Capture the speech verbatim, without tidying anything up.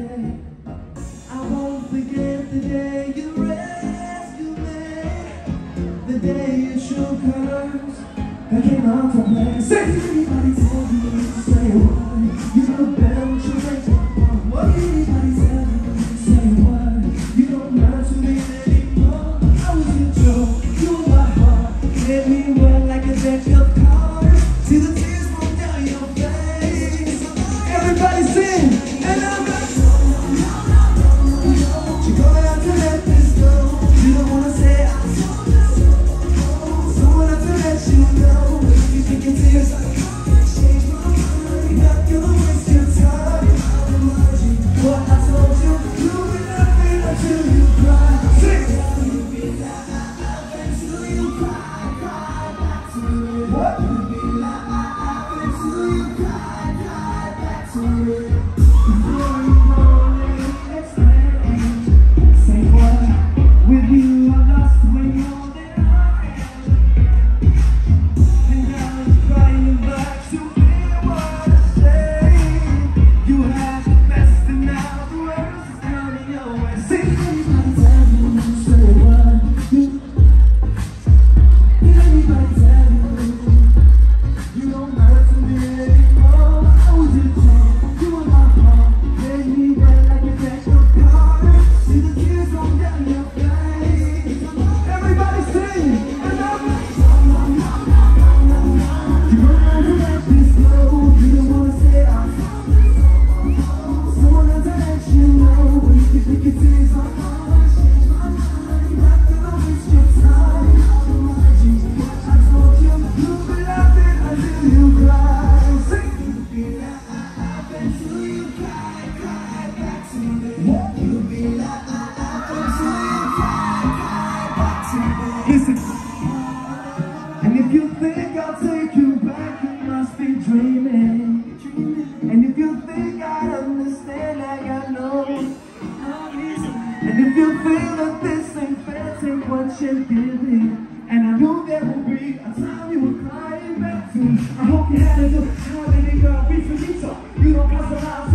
day. I won't forget the day you rescued me, the day you shook hands and came out to play. Say, anybody tell you to say what? You look better when you break my heart. What anybody tell you to say what? You don't learn to me anymore. I was your joke, you were my heart. Let me run like a deck of cards. See the tears roll down your face. Everybody sing, and I'm not. You're gonna have to let this go. You don't wanna say I'm so. Someone have to let you know. If you think your tears are gonna change my mind, you're not gonna waste your time. I'll remind you what I told you. You'll be laughing until you cry. Sing. You'll be laughing until you cry, cry back to me. What? You'll be laughing until you cry, cry back to me. Before you go, let me explain. Say what? With you, I lost way more than I am. And now it's crying back to hear what I say. You had the best and now the worst is coming your way. Say, anybody tell you to say what? You, did anybody tell you you don't matter to me anymore? I was your child, you were my heart. Made me wet like a deck of cards. See the tears roll down your face. Everybody sing, and I'm like, you're gonna have to let this go. You don't wanna say I'm someone has to let you know. When you think your tears are gonna change my mind, you're not gonna waste your time. I'll remind you what I told you. You'll be laughing until you cry. Sing. You'll be laughing until you cry, cry back to me. You'll be laughing until you cry, cry back to me. Listen. And if you think I'll take you back, you must be dreaming. And if you think I understand, I got no reason. And if you feel that this ain't fair, take what you're giving. And I know there will be a time you were crying back to me. I hope you had a good time and it got be finito. You don't pass a lot.